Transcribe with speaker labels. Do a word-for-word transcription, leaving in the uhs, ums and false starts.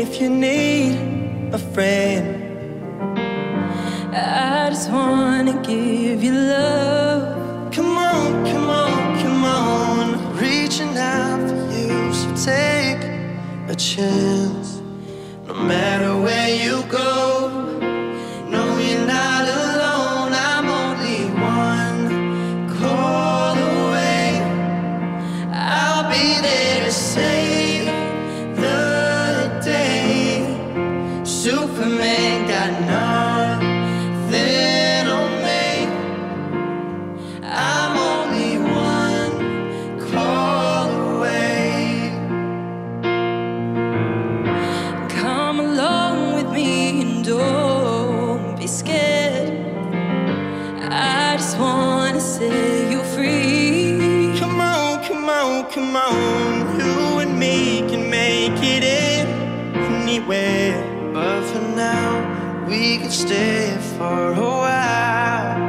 Speaker 1: if you need a friend. I just wanna give you love. Come on, come on, come on. Reaching out for you, so take a chance. No matter where you go, no, you're not alone. I'm only one call away. I'll be there to save the day. Superman got nothing on me. I'm only one call away. Come along with me and don't be scared. I just wanna set you free. Come on, come on, come on. You and me can make it anywhere. But for now, we could stay for a while.